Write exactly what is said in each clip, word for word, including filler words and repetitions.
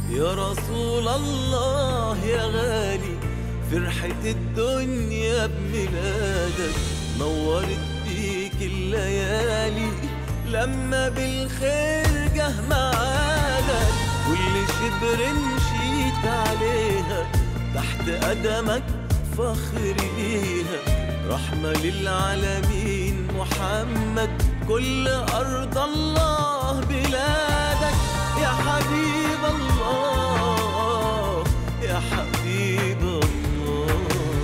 يا رسول الله يا غالي، فرحة الدنيا بميلادك، نورت بيك الليالي لما بالخير جه معادك. كل شبر مشيت عليها تحت قدمك فخر ليها، رحمة للعالمين محمد، كل أرض الله بلادك. يا حبيب الله يا حبيب الله،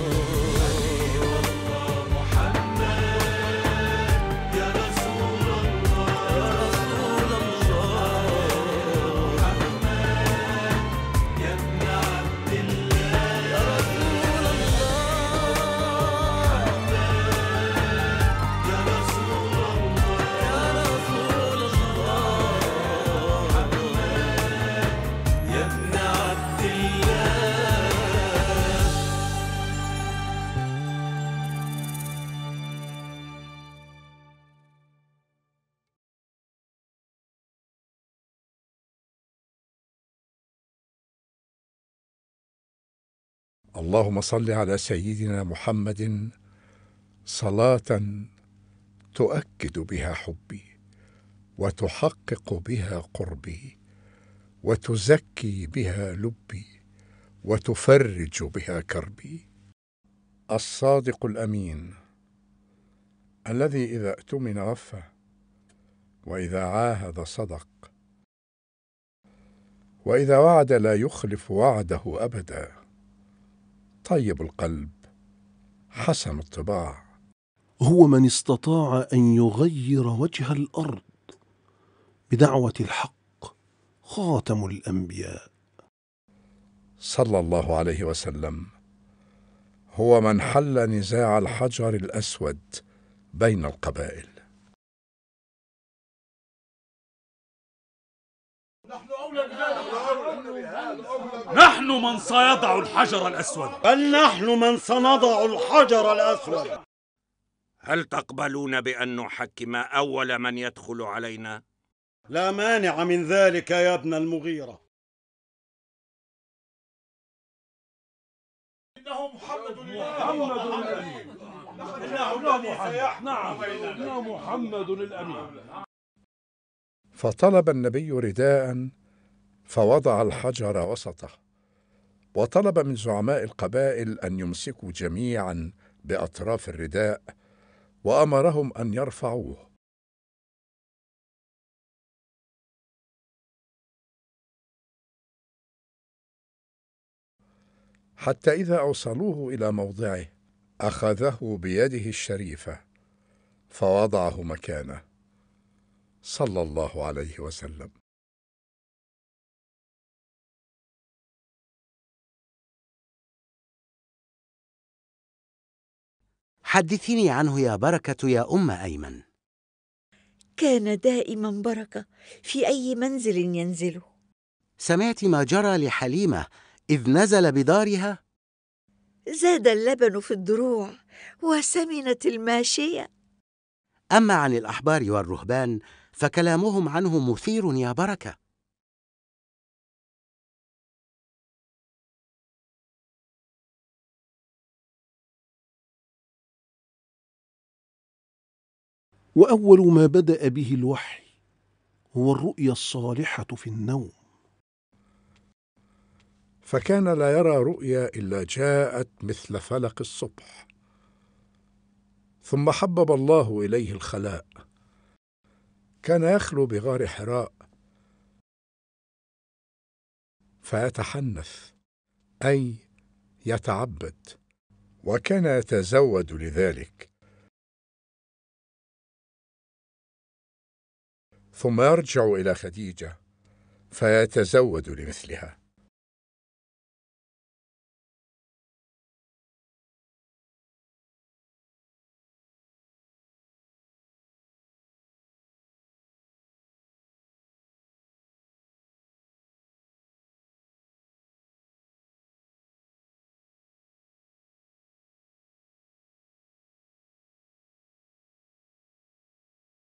محمد يا رسول الله، يا رسول الله، محمد يا ابن عبد الله، يا رسول الله، يا رسول الله، يا رسول الله، يا ابن عبد الله. اللهم صل على سيدنا محمد صلاة تؤكد بها حبي، وتحقق بها قربي، وتزكي بها لبي، وتفرج بها كربي. الصادق الأمين الذي إذا اؤتمن وفى، وإذا عاهد صدق، وإذا وعد لا يخلف وعده أبدا. طيب القلب حسن الطباع، هو من استطاع أن يغير وجه الأرض بدعوة الحق، خاتم الأنبياء. صلى الله عليه وسلم هو من حل نزاع الحجر الأسود بين القبائل. نحن من سيضع الحجر الأسود، بل نحن من سنضع الحجر الأسود. هل تقبلون بأن نحكم أول من يدخل علينا؟ لا مانع من ذلك يا ابن المغيرة. إنه محمد الأمين. إنه نعم إنه محمد الأمين. فطلب النبي رداء فوضع الحجر وسطه، وطلب من زعماء القبائل أن يمسكوا جميعا بأطراف الرداء، وأمرهم أن يرفعوه. حتى إذا أوصلوه إلى موضعه أخذه بيده الشريفة فوضعه مكانه، صلى الله عليه وسلم. حدثيني عنه يا بركة يا أم أيمن. كان دائما بركة في أي منزل ينزله. سمعت ما جرى لحليمة إذ نزل بدارها؟ زاد اللبن في الدروع وسمنت الماشية. أما عن الأحبار والرهبان فكلامهم عنه مثير يا بركة. وأول ما بدأ به الوحي هو الرؤيا الصالحة في النوم، فكان لا يرى رؤيا إلا جاءت مثل فلق الصبح. ثم حبب الله إليه الخلاء، كان يخلو بغار حراء فيتحنث أي يتعبد، وكان يتزود لذلك، ثم يرجع إلى خديجة فيتزود لمثلها.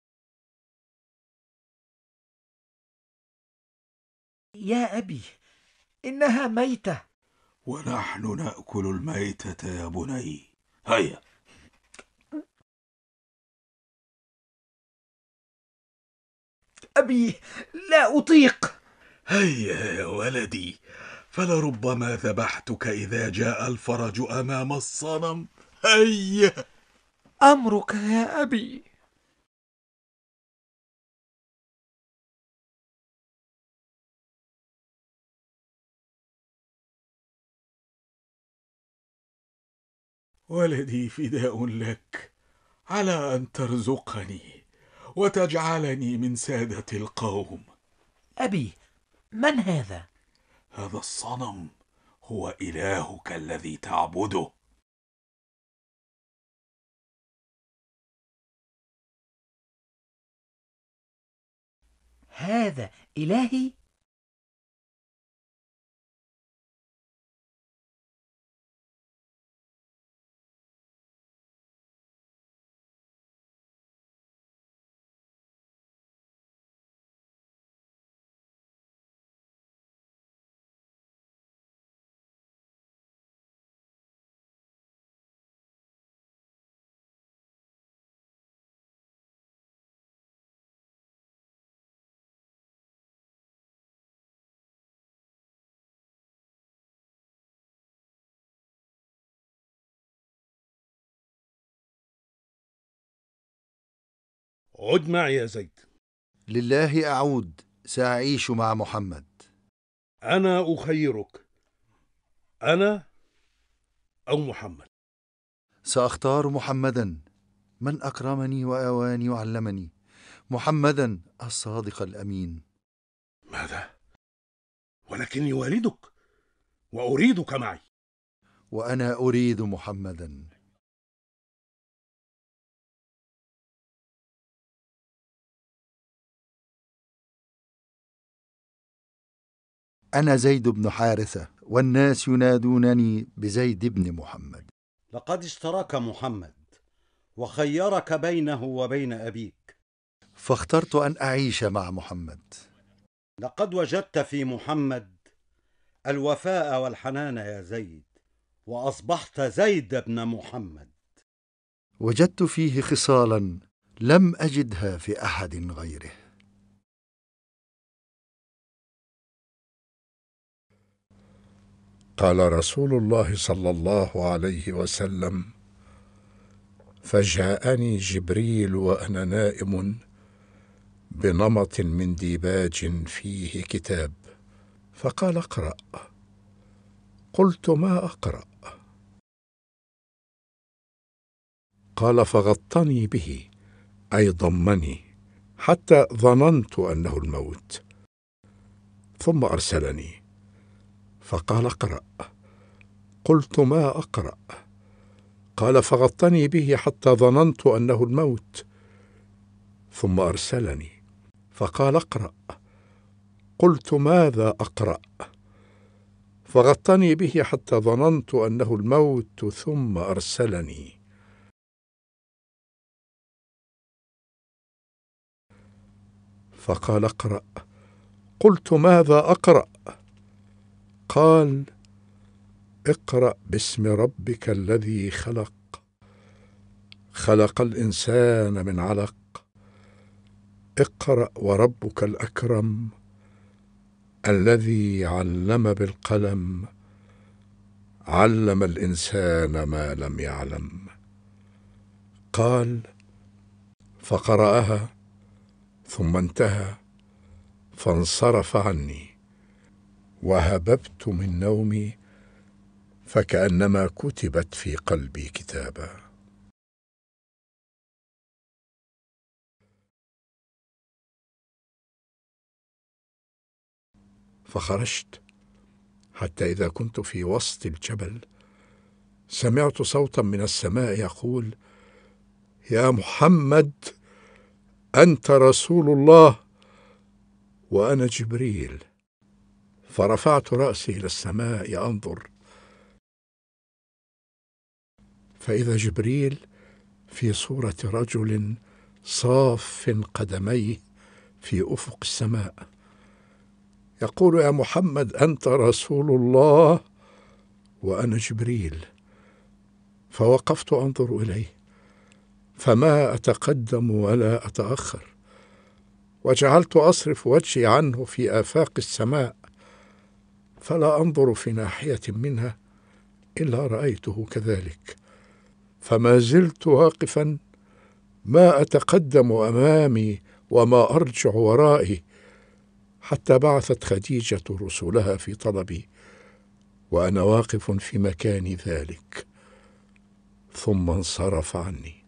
يا أبي، إنها ميتة. ونحن نأكل الميتة يا بني. هيا. أبي، لا أطيق. هيا يا ولدي، فلربما ذبحتك إذا جاء الفرج أمام الصنم. هيا. أمرك يا أبي. ولدي فداء لك، على أن ترزقني وتجعلني من سادة القوم. أبي، من هذا؟ هذا الصنم هو إلهك الذي تعبده. هذا إلهي؟ عد معي يا زيد. لله أعود، سأعيش مع محمد. أنا أخيرك، أنا أو محمد. سأختار محمدا، من أكرمني وآواني وعلمني، محمدا الصادق الأمين. ماذا؟ ولكني والدك وأريدك معي. وأنا أريد محمدا. أنا زيد بن حارثة، والناس ينادونني بزيد بن محمد. لقد اشتراك محمد وخيرك بينه وبين أبيك، فاخترت أن أعيش مع محمد. لقد وجدت في محمد الوفاء والحنان يا زيد، وأصبحت زيد بن محمد. وجدت فيه خصالا لم أجدها في أحد غيره. قال رسول الله صلى الله عليه وسلم: فجاءني جبريل وأنا نائم بنمط من ديباج فيه كتاب، فقال: اقرأ. قلت: ما أقرأ؟ قال: فغطني به، أي ضمني، حتى ظننت أنه الموت، ثم أرسلني فقال: اقرأ. قلت: ما أقرأ؟ قال: فغطني به حتى ظننت أنه الموت، ثم أرسلني فقال: اقرأ. قلت: ماذا أقرأ؟ فغطني به حتى ظننت أنه الموت، ثم أرسلني. فقال: اقرأ. قلت: ماذا أقرأ؟ قال: اقرأ باسم ربك الذي خلق، خلق الإنسان من علق، اقرأ وربك الأكرم الذي علم بالقلم، علم الإنسان ما لم يعلم. قال: فقرأها ثم انتهى، فانصرف عني، وهببت من نومي فكأنما كتبت في قلبي كتابا. فخرجت حتى إذا كنت في وسط الجبل سمعت صوتا من السماء يقول: يا محمد، أنت رسول الله وأنا جبريل. فرفعت رأسي إلى السماء أنظر، فإذا جبريل في صورة رجل صاف قدميه في أفق السماء، يقول: يا محمد، أنت رسول الله وأنا جبريل. فوقفت أنظر إليه، فما أتقدم ولا أتأخر، وجعلت أصرف وجهي عنه في آفاق السماء، فلا أنظر في ناحية منها إلا رأيته كذلك. فما زلت واقفا، ما أتقدم أمامي وما أرجع ورائي، حتى بعثت خديجة رسلها في طلبي وأنا واقف في مكاني ذلك، ثم انصرف عني.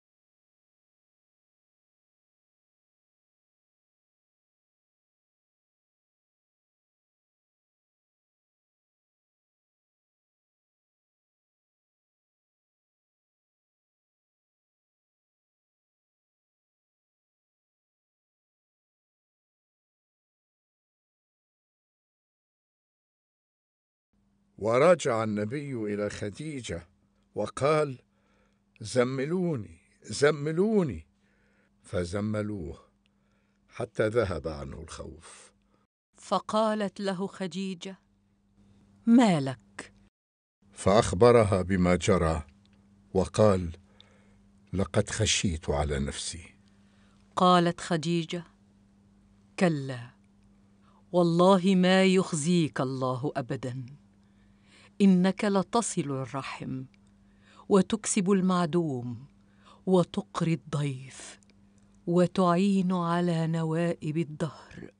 ورجع النبي إلى خديجة وقال: زملوني زملوني، فزملوه حتى ذهب عنه الخوف. فقالت له خديجة: ما لك؟ فأخبرها بما جرى وقال: لقد خشيت على نفسي. قالت خديجة: كلا، والله ما يخزيك الله أبدا، إنك لتصل الرحم وتكسب المعدوم وتقري الضيف وتعين على نوائب الدهر.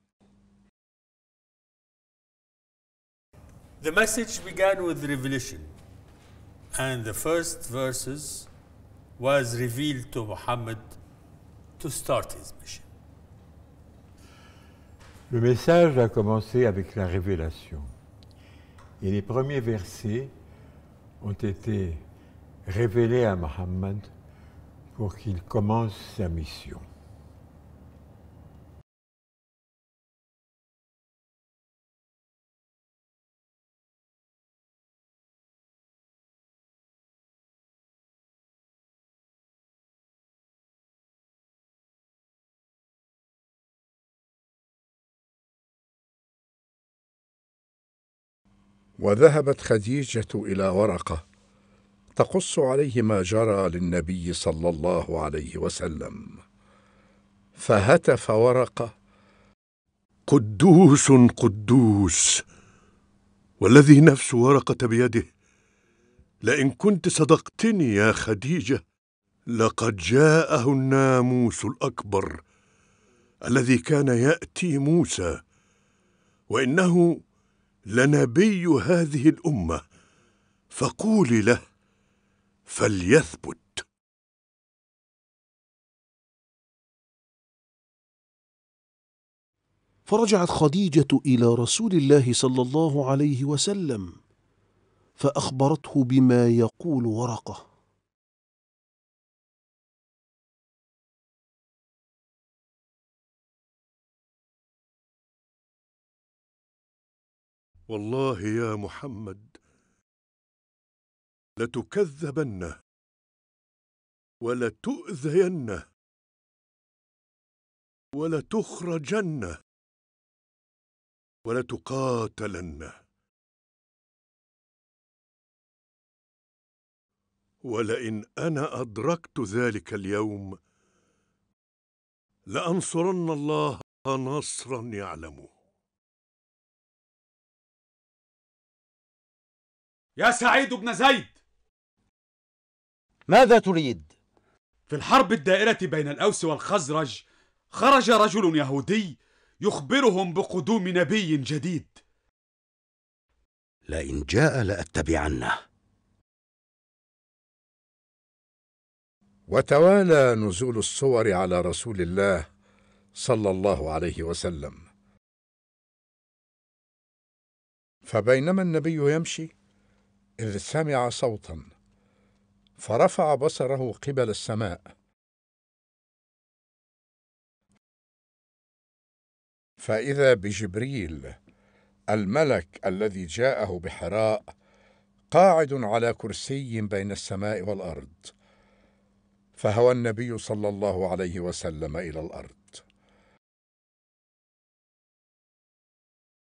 The message began with revelation, and the first verses was revealed to Muhammad to start his mission. Le message a commencé avec la révélation, et les premiers versets ont été révélés à Muhammad pour qu'il commence sa mission. وذهبت خديجة إلى ورقة تقص عليه ما جرى للنبي صلى الله عليه وسلم، فهتف ورقة: قدوس قدوس، والذي نفس ورقة بيده، لئن كنت صدقتني يا خديجة لقد جاءه الناموس الأكبر الذي كان يأتي موسى، وإنه لنبي هذه الأمة، فقولي له فليثبت. فرجعت خديجة إلى رسول الله صلى الله عليه وسلم فأخبرته بما يقول ورقة. والله يا محمد لتكذبن ولتؤذين ولتخرجن ولتقاتلن، ولئن أنا أدركت ذلك اليوم لأنصرن الله نصرا يعلمه. يا سعيد بن زيد، ماذا تريد؟ في الحرب الدائرة بين الأوس والخزرج خرج رجل يهودي يخبرهم بقدوم نبي جديد. لئن جاء لأتبعنه. وتوالى نزول الصور على رسول الله صلى الله عليه وسلم. فبينما النبي يمشي إذ سمع صوتا، فرفع بصره قبل السماء، فإذا بجبريل الملك الذي جاءه بحراء قاعد على كرسي بين السماء والأرض، فهوى النبي صلى الله عليه وسلم إلى الأرض.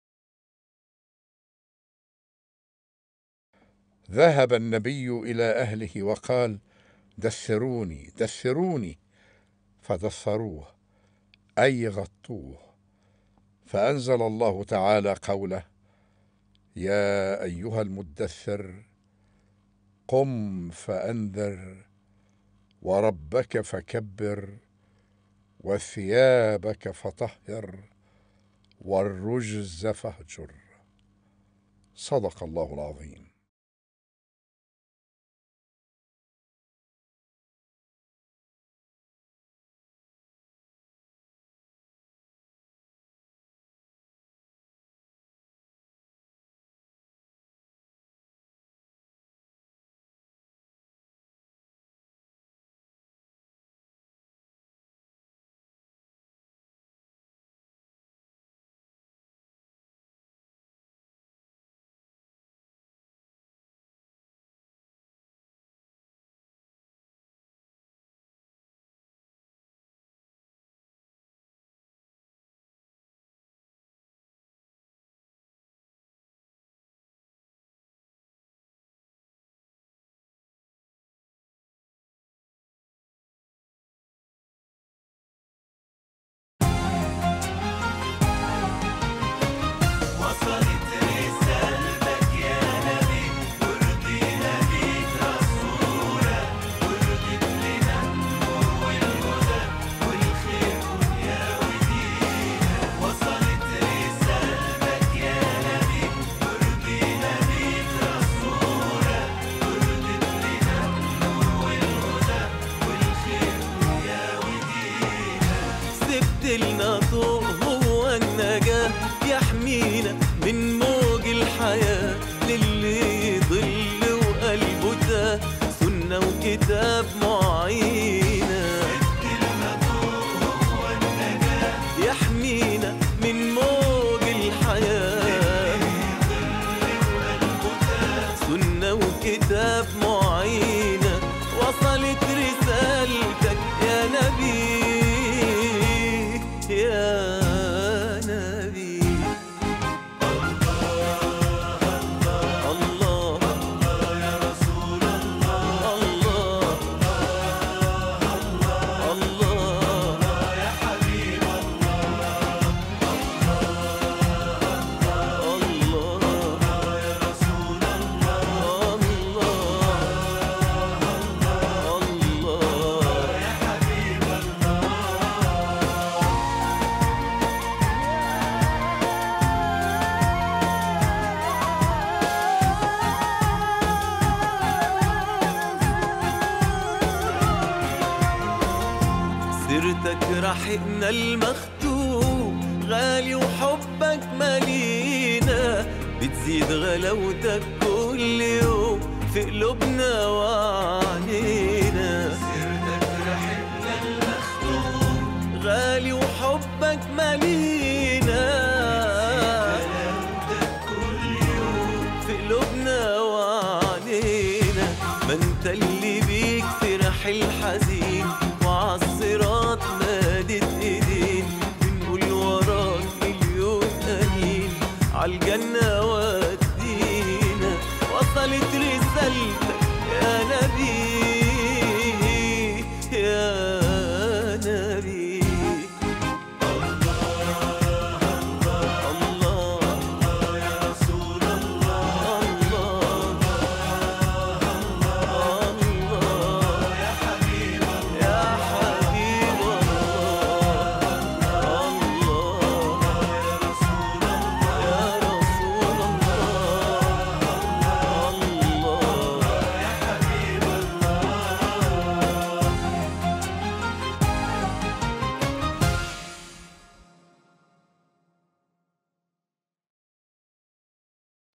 ذهب النبي إلى أهله وقال: دثروني دثروني، فدثروه أي غطوه. فأنزل الله تعالى قوله: يا أيها المدثر قم فأنذر وربك فكبر وثيابك فطهر والرجز فاهجر. صدق الله العظيم. كتاب معينة يحمينا من موج الحياة، سنة وكتاب معينة وصلت رسالتك يا نبي يا نبي. سيرتك رحقنا المختوم غالي وحبك مالينا، بتزيد غلاوتك كل يوم في قلوبنا وعنينا. سيرتك رحقنا المختوم غالي وحبك مالينا، غلاوتك كل يوم في قلوبنا وعنينا. ما انت اللي بيك فرح الحزين وعالصراط مادت ايدين، بنقول وراك مليون امين عالجنة ودينا. وصلت رسالتك يا نبي